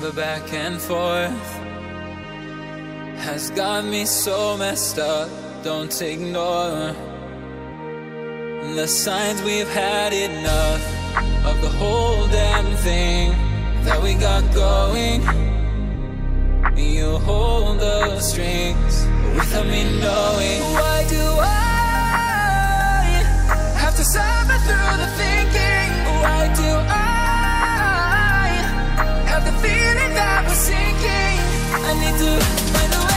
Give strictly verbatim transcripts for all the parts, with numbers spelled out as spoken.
The back and forth has got me so messed up. Don't ignore the signs. We've had enough of the whole damn thing that we got going. You hold the strings without me knowing. Why do I have to suffer through the thinking? Why do I have the feeling that we're sinking? I need to find a way.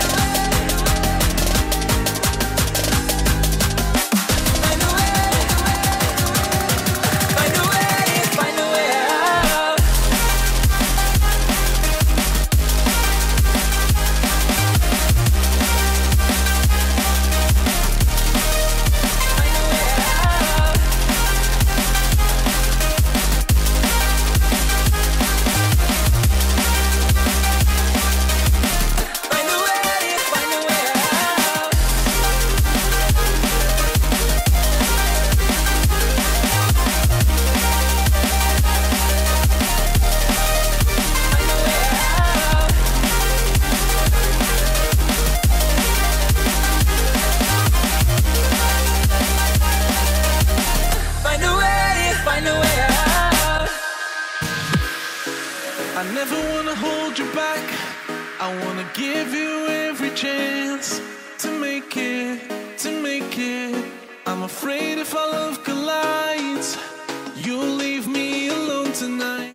I never wanna hold you back. I wanna give you every chance to make it, to make it. I'm afraid if our love collides, you'll leave me alone tonight.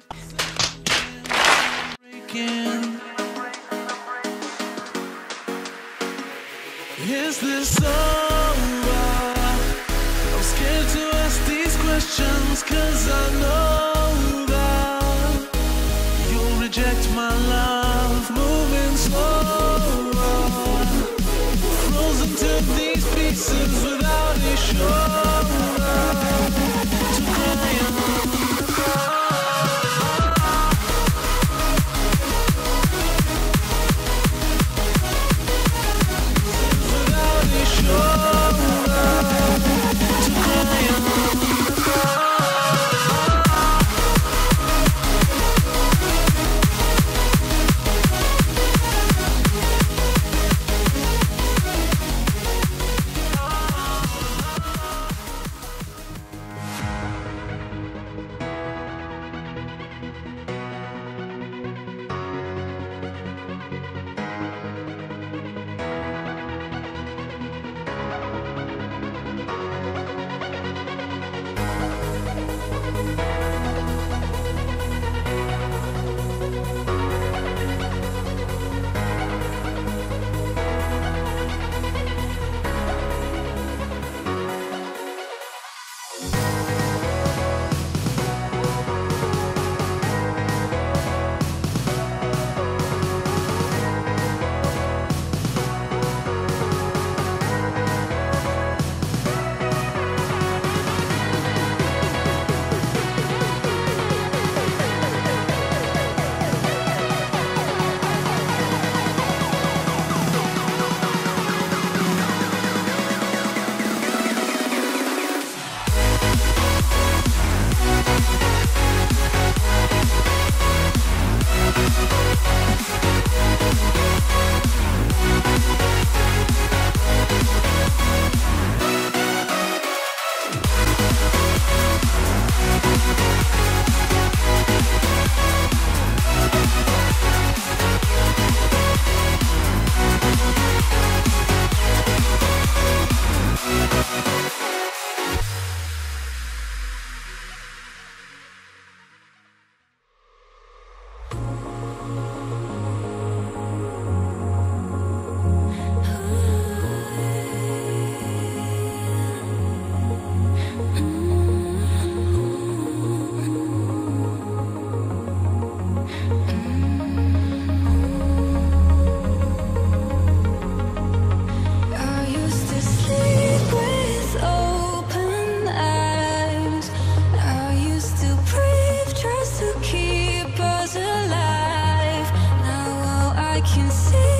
Breaking. Is this over? I'm scared to ask these questions, 'cause I know reject my love, moving slower, frozen to these pieces without a shoulder to cry on. Without a shoulder to cry on. Can see